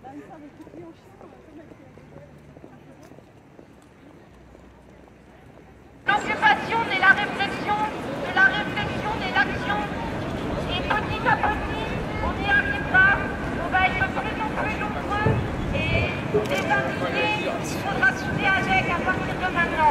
L'occupation n'est la réflexion, de la réflexion n'est l'action. Et petit à petit, on y arrivera, on va être de plus en plus nombreux et les invités, il faudra souder avec à partir de maintenant.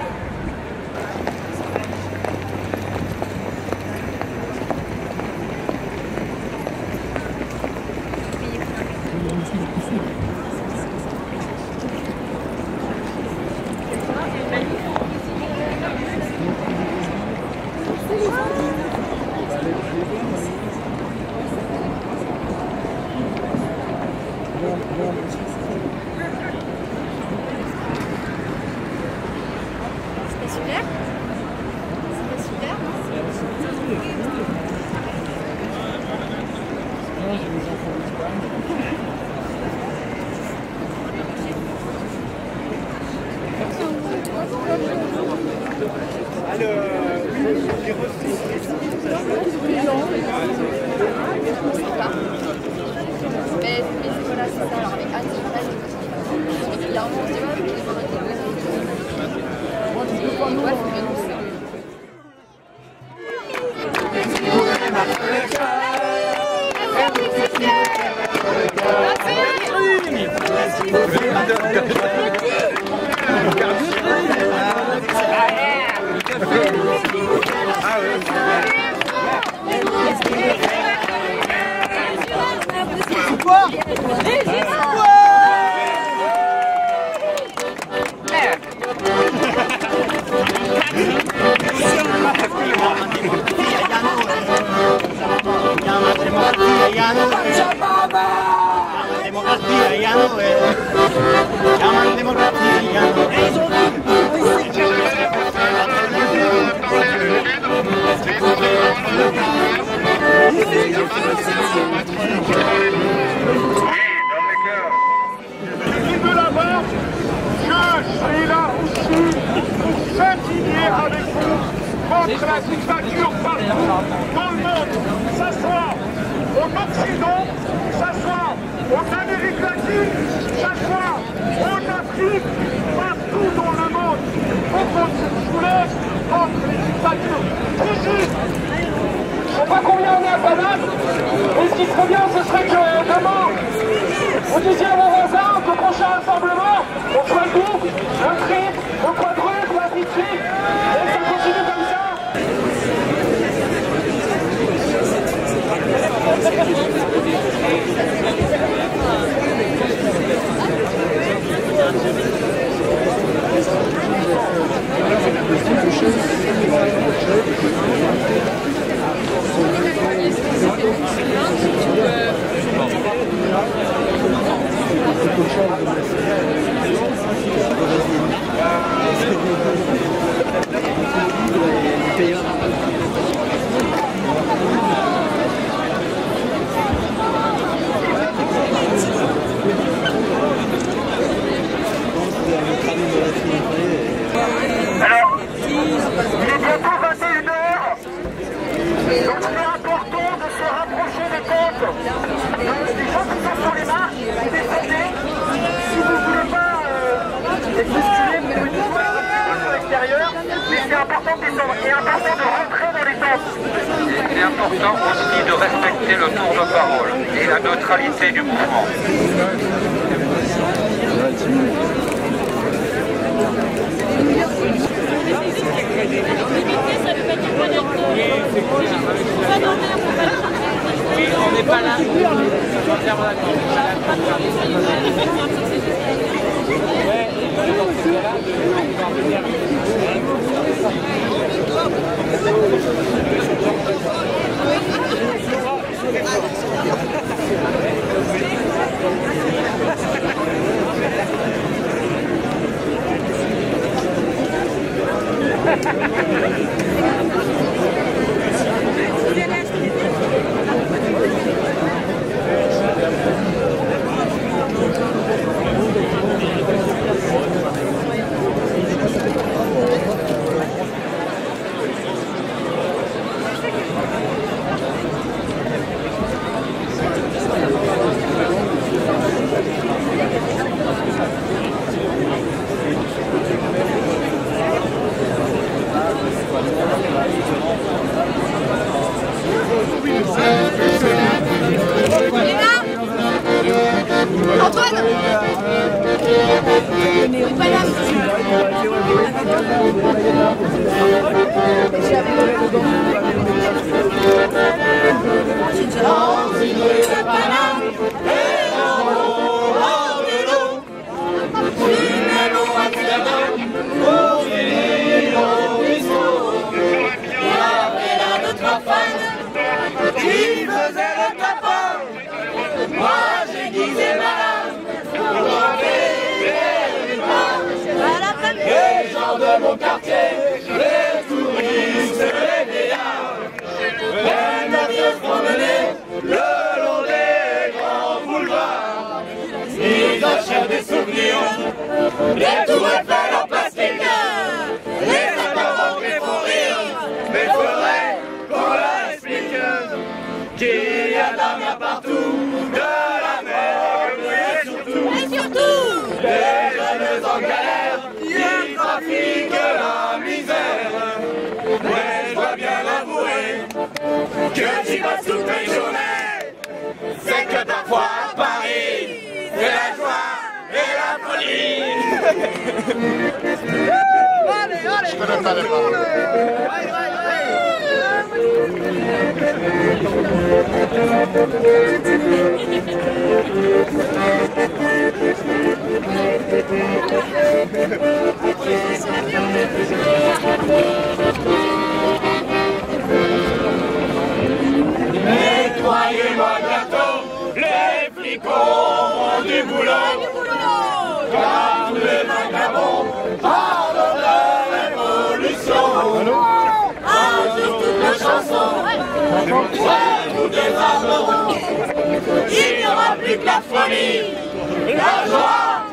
C'était super. C'était super, mais voilà, c'est ça. Alors avec Anne, c'est régulièrement, on se dit, ouais, je vais voir un peu. Contre la dictature partout dans le monde, que ce soit en Occident, que ce soit en Amérique latine, que ce soit en Afrique, partout dans le monde, on se soulève contre les dictatures. Ici, je ne sais pas combien on est à Paname, mais ce qui serait bien, ce serait que demain, vous disiez à vos voisins qu'au prochain rassemblement, on soit le double, le triple, le quadruple, ainsi de suite, et ça continue comme ça. Alors, il est bientôt 21 h, donc c'est important de se rapprocher des tentes. Les gens qui sont sur les marches, descendez. Si vous ne voulez pas être bousculés, vous pouvez toujours être à l'extérieur, mais c'est important de descendre et important de rentrer dans les tentes. Il est important aussi de respecter le tour de parole et la neutralité du mouvement. Oui, on n'est pas là. Qui faisait le tapin? Moi j'ai guisé ma lame pour les gens de mon quartier, les touristes, les vieillards, même vieux se promener le long des grands boulevards. Ils achètent des souvenirs, les tours Eiffel en plastique, les apparents qui font rire, mais faudrait qu'on leur explique qu'il y a de la mer partout, de la mer et surtout des jeunes en galère qui trafiquent la misère. Mais je dois bien avouer que j'y passe toute mes journées. C'est que parfois à Paris, c'est la joie et la folie. Je connais pas les paroles. Nettoyez-moi bientôt, les flics ont du boulot. Car tous les vagabonds parlent de révolution. Un jour toutes nos chansons seront des armerons. Il n'y aura plus que la folie, la joie